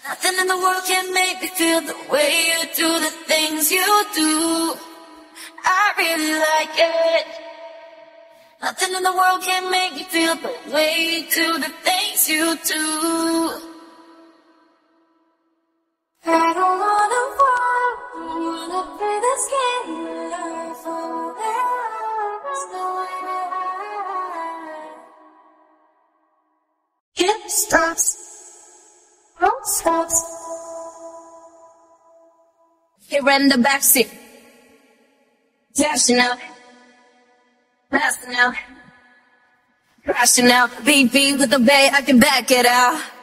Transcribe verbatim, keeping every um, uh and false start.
Nothing in the world can make me feel the way you do the things you do. I really like it. Nothing in the world can make me feel the way you do the things you do. I don't wanna walk, I wanna play this game. There's no way that I hip stops, road stops. Here in the backseat, dashing out, blasting out, crashing out. Beat beat with the bay, I can back it out.